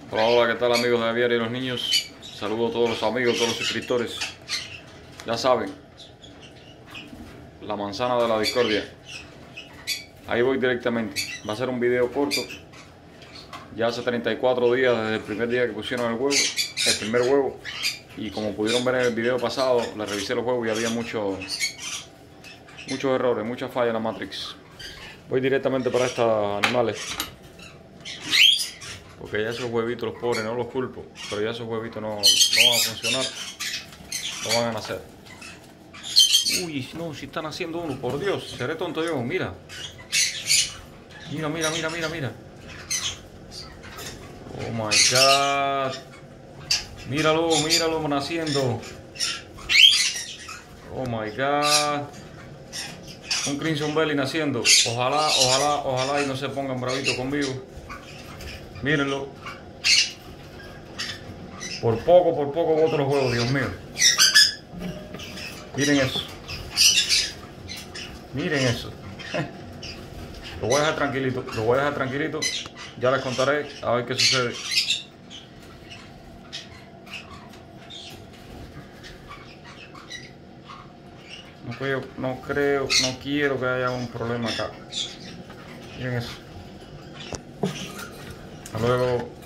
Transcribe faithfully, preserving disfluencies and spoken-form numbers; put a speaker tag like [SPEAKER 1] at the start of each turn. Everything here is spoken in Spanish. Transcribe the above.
[SPEAKER 1] Hola, hola, ¿qué tal amigos de Javier y los niños? Saludo a todos los amigos, todos los suscriptores. Ya saben, la manzana de la discordia. Ahí voy directamente. Va a ser un video corto. Ya hace treinta y cuatro días desde el primer día que pusieron el huevo, el primer huevo. Y como pudieron ver en el video pasado, le revisé los huevos y había muchos muchos errores, muchas fallas en la Matrix. Voy directamente para estos animales. Porque ya esos huevitos, los pobres, no los culpo, pero ya esos huevitos no, no van a funcionar, no van a nacer. Uy, no, si están haciendo uno, por Dios, seré tonto yo, mira. Mira, mira, mira, mira, mira. Oh my God. Míralo, míralo naciendo. Oh my God. Un Crimson Belly naciendo. Ojalá, ojalá, ojalá y no se pongan bravitos conmigo. Mírenlo. Por poco, por poco boto los huevos, Dios mío. Miren eso. Miren eso. Lo voy a dejar tranquilito. Lo voy a dejar tranquilito. Ya les contaré a ver qué sucede. No creo, no creo, no quiero que haya un problema acá. Miren eso. Hasta luego.